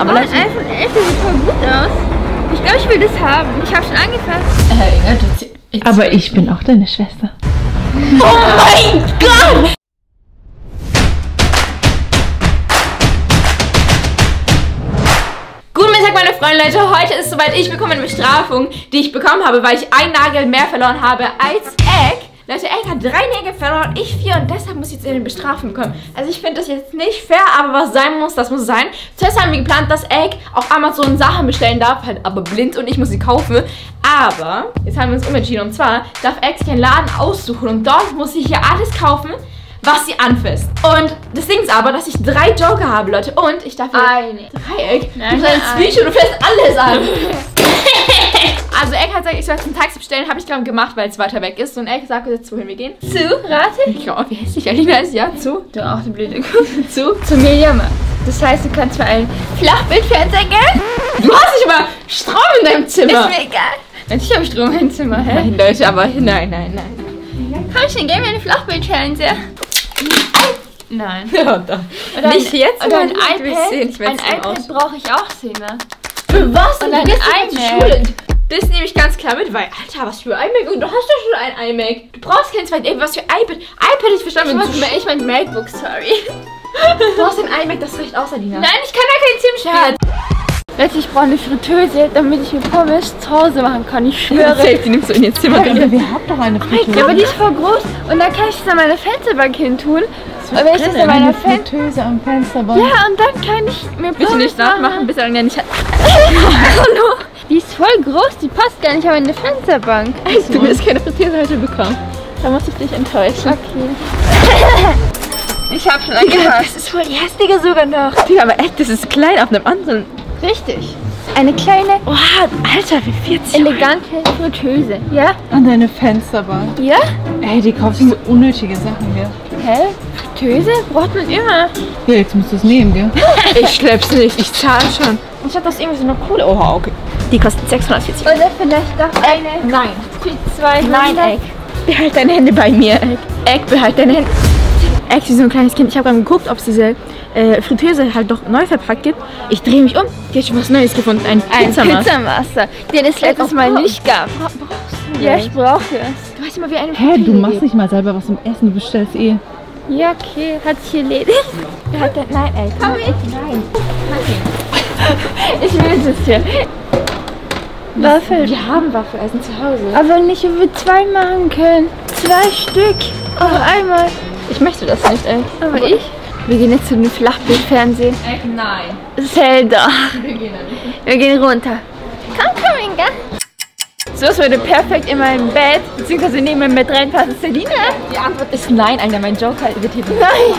aber Leute... iPhone 11, das sieht voll gut aus. Ich glaube, ich will das haben. Ich habe schon angefasst. Aber ich bin auch deine Schwester. Oh mein Gott! Guten Mittag, meine Freunde, Leute. Heute ist soweit, ich bekomme eine Bestrafung, die ich bekommen habe, weil ich einen Nagel mehr verloren habe als Egg. Leute, Egg hat 3 Nägel verloren, ich 4 und deshalb muss ich jetzt eine Bestrafung bekommen. Also ich finde das jetzt nicht fair, aber was sein muss, das muss sein. Zuerst haben wir geplant, dass Egg auf Amazon Sachen bestellen darf, halt aber blind und ich muss sie kaufen. Aber jetzt haben wir uns umentschieden und zwar darf Egg sich einen Laden aussuchen und dort muss sie hier alles kaufen, was sie anfasst. Und das Ding ist aber, dass ich 3 Joker habe, Leute. Und ich darf hier Dreieck. Du bist ein Speech und du fährst alles an. Also Egg hat gesagt, ich soll jetzt ein Taxi bestellen. Habe ich gerade gemacht, weil es weiter weg ist. Und Egg sagt jetzt, wohin wir gehen. Zu, rate. Ich glaube, wie hässlich Alina ist. Ja, zu. Du auch, die blöde zu Miriam. Das heißt, du kannst mir ein Flachbildfernseher geben. Du hast nicht mal Strom in deinem Zimmer. Ist mir egal. Natürlich habe ich Strom in meinem Zimmer. Hä? Nein, Leute, aber nein. Komm schon, gib mir einen Flachbildfernseher. Nein. Ja, da. Nicht jetzt, oder ein iPad. Ein iPad brauche ich auch, Szene. Für was? Und ein iMac. Das nehme ich ganz klar mit, weil, Alter, was für iMac? Und du hast ja schon ein iMac. Du brauchst kein zweites. Was für iPad? iPad ist verstanden. Ich mein MacBook, sorry. Du hast ein iMac, das reicht aus, Adina. Nein, ich kann da kein Sim spielen. Leute, ich brauche eine Fritteuse, damit ich mir Pommes zu Hause machen kann. Ich schwöre. Die nimmst du in ihr Zimmer. Ja, wir haben doch eine Fritteuse. Ja, aber die ist voll groß. Und dann kann ich es an meine Fensterbank hin tun. Aber wenn ich das an meiner Fritteuse am Fensterbank. Ja, und dann kann ich mir Pommes machen. Nicht nachmachen, bis er dann ja nicht hat. Hallo. Die ist voll groß, die passt gar nicht auf eine Fensterbank. Du wirst keine Fritteuse heute bekommen. Da muss ich dich enttäuschen. Okay. Ich habe schon angehört. Das ist voll die hässliche sogar noch. Ja, aber echt, das ist klein auf einem anderen. Richtig. Eine kleine, Alter, wie 40 elegante Fritteuse, ja? An deine Fensterbank. Ja? Ey, die kaufst so unnötige Sachen, gell? Hä? Fritteuse braucht man immer. Ja, jetzt musst du es nehmen, gell? Ich schlepp's nicht, ich zahle schon. Ich hab das irgendwie so eine coole. Oha, okay. Die kostet 640. Oder vielleicht doch eine. Nein. Für 200. Nein, Egg. Behalt deine Hände bei mir, Egg. Egg, behalt deine Hände. Egg, wie so ein kleines Kind. Ich habe gerade geguckt, ob es diese Fritteuse halt doch neu verpackt gibt. Ich drehe mich um. Die hat schon was Neues gefunden. Ein Pizzamaster. Den es letztes Mal nicht gab. Brauchst du? Ja, ich brauche es. Du weißt immer, wie eine Fritteuse. Hä, du machst nicht mal selber was zum Essen. Du bestellst eh. Ja, okay. Hat sich erledigt. Nein, Egg. Komm mit. Nein. Ich will das hier. Waffel. Wir haben Waffeleisen zu Hause. Aber nicht, wie wir 2 machen können. 2 Stück. Auf einmal. Ich möchte das nicht, ey. Aber ich? Wir gehen jetzt zu dem Flachbildfernsehen. Nein. Zelda. Wir gehen runter. Komm, Inga. So, es würde perfekt in meinem Bett, beziehungsweise neben meinem Bett reinpassen. Selina? Die Antwort ist nein, Alter. Mein Joker wird hier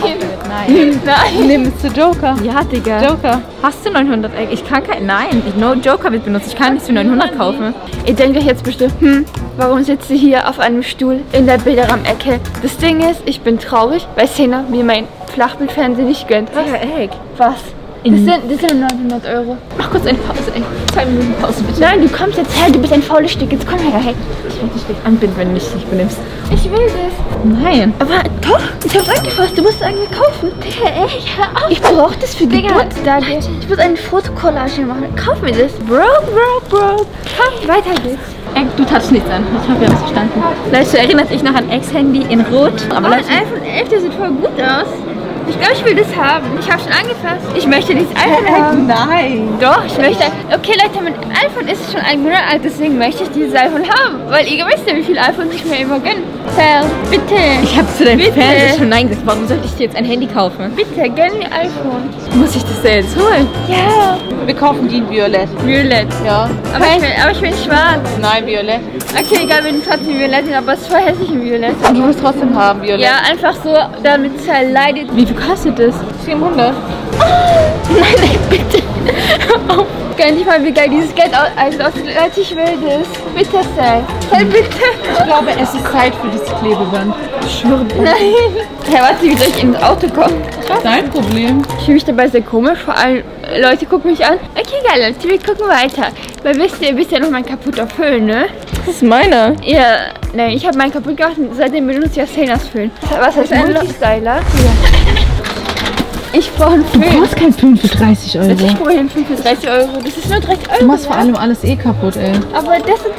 Nein. Nimmst du Joker? Ja, Digga. Joker. Hast du 900 Egg? Ich kann kein. Nein, no Joker wird benutzt. Ich kann nichts für 900 kaufen. Ihr denkt euch jetzt bestimmt, warum sitzt sie hier auf einem Stuhl in der Bilderraum-Ecke? Das Ding ist, ich bin traurig, weil Sena mir mein Flachbildfernsehen nicht gönnt. Was? Ja, Egg. Was? Das sind 900 €. Mach kurz eine Pause, ey. 2 Minuten Pause, bitte. Nein, du kommst jetzt her, du bist ein faules Stück. Jetzt komm her, hey. Ich will dich nicht anbinden, wenn du mich nicht benimmst. Ich will das. Nein. Aber doch, ich hab's angefasst. Du musst es eigentlich kaufen. Digga, ey, hör auf. Ich brauch das für Geburtstage. Ich muss eine Fotokollage machen. Kauf mir das. Bro. Komm, weiter geht's. Egg, du touchst nichts an. Ich hoffe, wir haben es verstanden. Leute, erinnert sich noch an Eggs Handy in Rot. Aber Leute, ein iPhone 11, der sieht voll gut aus. Ich glaube, ich will das haben. Ich habe schon angefasst. Ich möchte dieses iPhone haben. Nein. Doch, ich möchte. Okay, Leute, mit iPhone ist es schon 1 Monat alt, deswegen möchte ich dieses iPhone haben. Weil ihr wisst ja, wie viele iPhones ich mir immer gönne. Bitte. Ich habe zu deinem Fernseher schon nein gesagt. Warum sollte ich dir jetzt ein Handy kaufen? Bitte, gönn mir iPhone. Muss ich das denn jetzt holen? Ja. Wir kaufen die in Violett. Violett? Ja. Aber ich will schwarz. Nein, Violett. Okay, egal, wir nehmen trotzdem Violett, aber es ist voll hässlich in Violett. Und du willst trotzdem haben, Violett? Ja, einfach so, damit es verleidet. Wie viel kostet das? 700. Nein, bitte. Oh, gönn dich mal, wie geil dieses Geld aussieht. Leute, ich will das. Bitte, Sal. Hey, bitte. Ich glaube, es ist Zeit für dieses Klebeband. Ich schwöre. Nein. Hey, warte, wie soll ich ins Auto kommen? Dein Problem. Ich fühle mich dabei sehr komisch. Vor allem, Leute gucken mich an. Okay, geil, Leute, wir gucken weiter. Weil wisst ihr noch mein kaputter Föhn, ne? Das ist meiner. Ja, nein, ich habe meinen kaputt gemacht und seitdem benutze ich ja Senas Föhn. Was heißt ein Multistyler? Ja. Ich brauche einen Du Föhn. brauchst keinen Föhn für 30 Euro. Ich brauche einen Föhn für 30 Euro. Das ist nur 30 Euro. Du machst vor allem alles eh kaputt, ey. Aber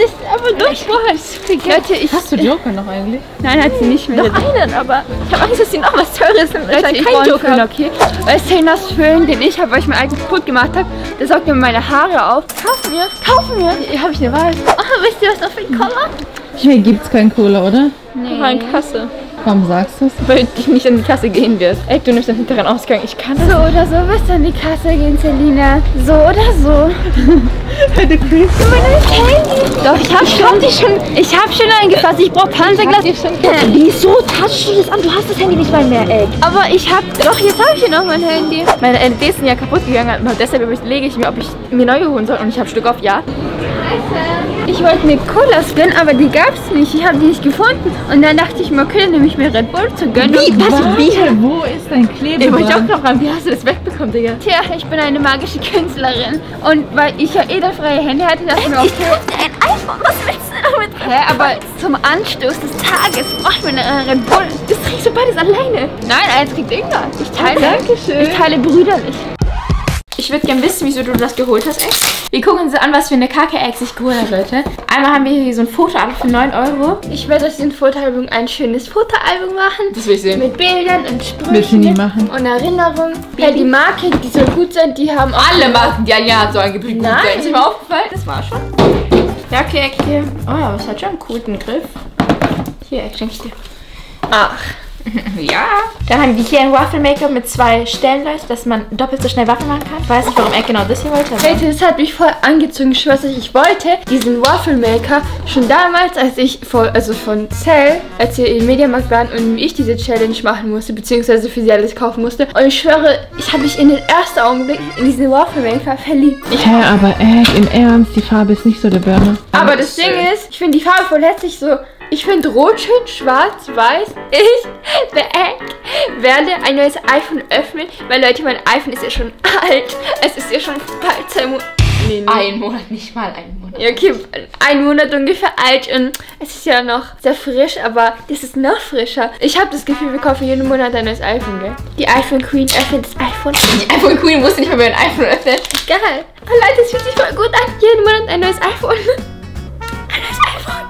ich brauche halt so viel Geld. Leute, Hast du Joker noch eigentlich? Nein, hat sie nicht mehr. Noch einen, aber ich habe Angst, dass sie noch was Teures sind. Leute, ich brauche einen Föhn, okay? Weil Selnas Föhn, den ich habe, weil ich mein eigenes kaputt gemacht habe, der saugt mir meine Haare auf. Kaufen wir. Hier habe ich eine Wahl. Oh, wisst ihr, was noch für ein Cola? Hier gibt's keinen Cola, oder? Nee. War in Kasse. Warum sagst du's? Weil ich nicht an die Kasse gehen wird. Ey, du nimmst den hinteren Ausgang. Ich kann das. So oder so wirst du an die Kasse gehen, Selina. So oder so. Du kriegst Doch, ich hab schon eingefasst. Ich brauche Panzerglas. Wieso touchst du das an? Du hast das Handy nicht mal mehr, ey. Aber ich hab. Doch, jetzt habe ich hier noch mein Handy. Meine LEDs sind ja kaputt gegangen. Aber deshalb überlege ich mir, ob ich mir neue holen soll. Und ich habe Stück auf ja. Ich wollte eine Cola spinnen, aber die gab's nicht. Ich habe die nicht gefunden. Und dann dachte ich mir, okay, dann nehme ich mir Red Bull zu gönnen. Wo ist dein Kleber? Den wollte ich auch noch ran. Wie hast du das wegbekommen, Digga? Tja, ich bin eine magische Künstlerin. Und weil ich ja edelfreie Hände hatte, dachte ich mir, okay. Ein iPhone, was willst du damit? Hä, aber zum Anstoß des Tages braucht man eine Red Bull. Das trägst du beides alleine. Nein, eins kriegt Inga. Ich teile. Dankeschön. Ich teile brüderlich. Ich würde gerne wissen, wieso du das geholt hast, Ex. Wir gucken uns an, was für eine Kacke-Ex ich geholt habe, Leute. Einmal haben wir hier so ein Fotoalbum für 9 Euro. Ich werde aus dem Fotoalbum ein schönes Fotoalbum machen. Das will ich sehen. Mit Bildern und Willst du nie Sprüchen machen? und Erinnerungen. Ja, die Marke, die soll gut sein, die haben auch... Alle Marken, die ein Jahr so angeblich gut Nein. sein. Ist dir mal aufgefallen? Das war schon. Ja, okay, Eck hier. Oh, es hat schon einen guten Griff. Hier, Eck, schenke ich dir. Ach. Ja. Dann haben wir hier einen Waffelmaker mit 2 Stellen, Leute, dass man doppelt so schnell Waffeln machen kann. Ich weiß nicht, warum Eck genau das hier wollte. Aber Leute, das hat mich voll angezogen. Ich weiß nicht, ich wollte diesen Waffelmaker schon damals, als ich von Cell, als wir im Mediamarkt waren und ich diese Challenge machen musste, beziehungsweise für sie alles kaufen musste. Und ich schwöre, ich habe mich in den ersten Augenblick in diesen Waffelmaker verliebt. Hä, aber im Ernst, die Farbe ist nicht so der Burner. Aber das Ding ist, ich finde die Farbe voll hässlich so. Ich finde rot schön, schwarz, weiß. Ich werde ein neues iPhone öffnen, weil Leute, mein iPhone ist ja schon alt. Es ist ja schon bald 2 Monate. Nee. ein Monat, nicht mal einen Monat. Ja, okay, 1 Monat ungefähr alt und es ist ja noch sehr frisch, aber das ist noch frischer. Ich habe das Gefühl, wir kaufen jeden Monat ein neues iPhone, gell? Die iPhone Queen öffnet das iPhone. Die iPhone Queen musste nicht mal mehr ein iPhone öffnen. Geil. Oh, Leute, es fühlt sich voll gut an. Jeden Monat ein neues iPhone. Ein neues iPhone.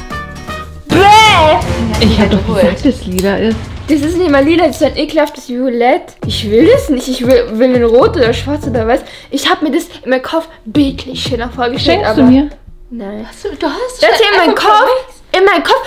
Bäh! Ich hab doch gesagt, dass lila ist. Das ist nicht mal lila, das ist ein ekelhaftes Violett. Ich will das nicht. Ich will ein Rot oder Schwarz oder was. Ich habe mir das in meinem Kopf bildlich schöner vorgestellt. Schenkst aber du mir? Nein. Du hast Das hier in meinem Kopf. In meinem Kopf.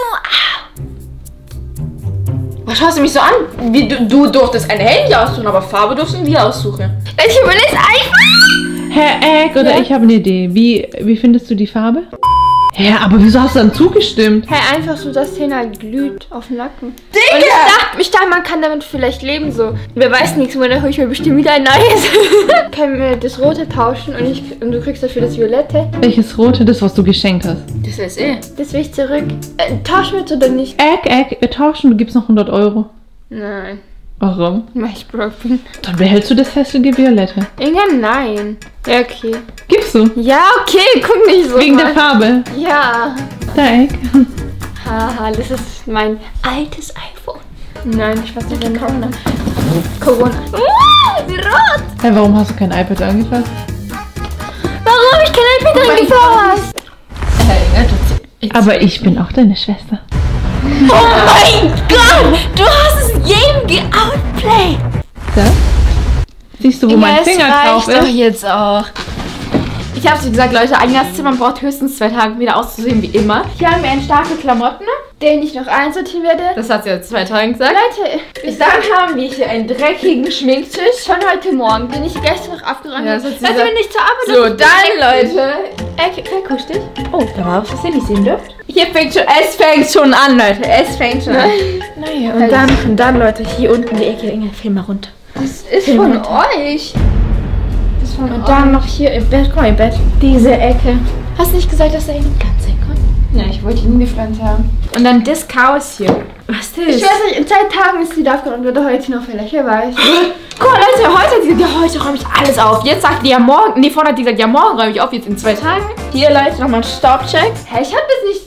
Was schaust du mich so an? Wie, du durftest ein Handy aussuchen, aber Farbe durften wir aussuchen. Ich will das iPhone. Herr Egg, oder ich habe eine Idee. Wie findest du die Farbe? Ja, aber wieso hast du dann zugestimmt? Hey, einfach so, dass Szene glüht auf dem Nacken. Digga! Und ich dachte, man kann damit vielleicht leben so. Wer weiß nichts, dann hole ich mir bestimmt wieder ein neues. Können wir das Rote tauschen und du kriegst dafür das Violette? Welches Rote? Das, was du geschenkt hast. Das ist eh. Das will ich zurück. Tauschen wir jetzt oder nicht? Egg, wir tauschen, du gibst noch 100 Euro. Nein. Warum? Mach ich broken. Dann behältst du das hässliche Violette. Inga, nein. Ja, okay. Gibst du? Ja, okay, guck nicht so. Wegen mal. der Farbe. Ja. Da, Egg. Haha, das ist mein altes iPhone. Nein, ich weiß nicht, wenn Corona. Corona. Wie rot! Hey, warum hast du kein iPad angefasst? Warum hab ich kein iPad angefasst? Aber ich bin auch deine Schwester. Oh mein Gott! Du hast es jedem geoutplayed! Da? Siehst du, wo mein Finger drauf doch ist? jetzt auch. Ich hab's wie gesagt, Leute, Agnes Zimmer braucht höchstens 2 Tage, um wieder auszusehen wie immer. Hier haben wir einen starke Klamotten. Den ich noch einsortieren werde. Das hat sie jetzt 2 Tagen gesagt. Leute, Dann haben wir hier einen dreckigen Schminktisch. schon heute Morgen, den ich gestern noch abgeräumt Ja, habe. das hat sie Weißt du, gesagt. wenn ich zur Arbeit So, auf- dann, Leute. Kuschelig. Oh, da war was, was ihr nicht sehen dürft. Hier fängt schon, es fängt schon an, Leute. Es fängt schon an. Naja, und dann, Leute, hier unten die Ecke. Inge, film mal runter. Das ist von euch. Das ist von Und dann noch hier im Bett. Guck mal, im Bett. Diese Ecke. Hast du nicht gesagt, dass da eine Pflanze hinkommt? Ja, ich wollte nie eine Pflanze haben. Und dann das Chaos hier. Was ist das? Ich weiß nicht, in 2 Tagen ist die aufgeräumt oder heute noch vielleicht, wer weiß. Guck mal, Leute, heute hat sie gesagt, ja, heute räume ich alles auf. Jetzt sagt die ja morgen, nee, vorhin hat die gesagt, ja, morgen räume ich auf, jetzt in 2 Tagen. Hier, Leute, nochmal ein Staubcheck. Hä, ich hab das nicht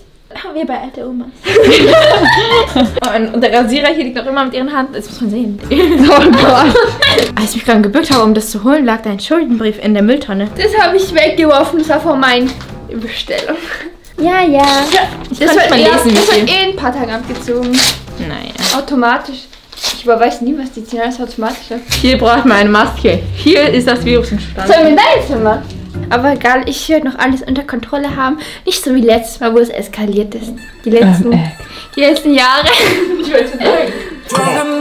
machen wir bei alten Omas. und der Rasierer hier liegt noch immer mit ihren Hand. Das muss man sehen. Oh Gott. Als ich mich gerade gebückt habe, um das zu holen, lag dein Schuldenbrief in der Mülltonne. Das habe ich weggeworfen, das war von meiner Bestellung. Ja. Das wird man lesen, wie das viel. wird eh in ein paar Tagen abgezogen. Naja. Automatisch. Ich weiß nie, was die Zähne automatisch hat. Hier braucht man eine Maske. Hier ist das Virus entstanden. Sollen wir in dein Zimmer? Aber egal, ich werde noch alles unter Kontrolle haben. Nicht so wie letztes Mal, wo es eskaliert ist. Die letzten Jahre. Ich wollte sagen.